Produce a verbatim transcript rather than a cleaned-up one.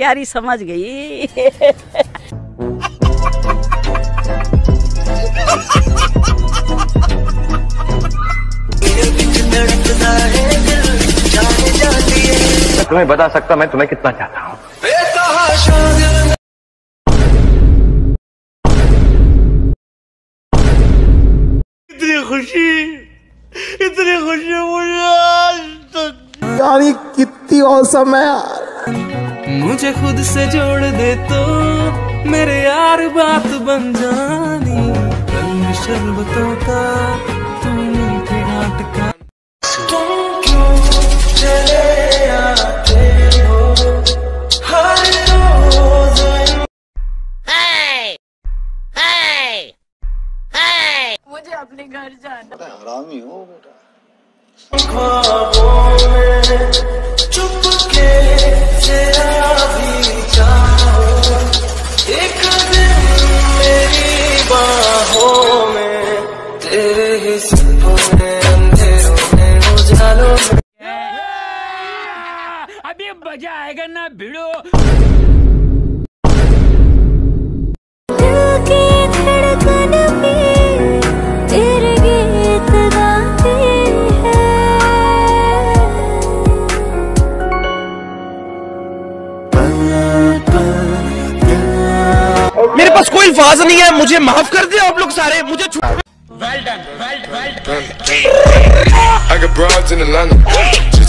प्यारी समझ गई। मैं तुम्हें बता सकता मैं तुम्हें कितना चाहता हूँ। इतनी खुशी, इतनी खुशी मुझे आज तक। यानी कितनी औसम है यार। मुझे खुद से जोड़ दे तो मेरे यार बात बन जानी। रंग शरबतों का तू मीठे घाट का। तुम क्यों चले आते हो हर रोज। मुझे अपने घर जाना। हरामी हो बेटा। ख्वाबों में चुपके से भी चाहो एक दिन मेरी बाहों में तेरे ही सपने अंधेरों में उजालों में। अभी मजा आएगा ना भिड़ो। मेरे पास कोई अल्फाज नहीं है, मुझे माफ कर दे आप लोग सारे। मुझे well done, well well. I got broads in Atlanta, just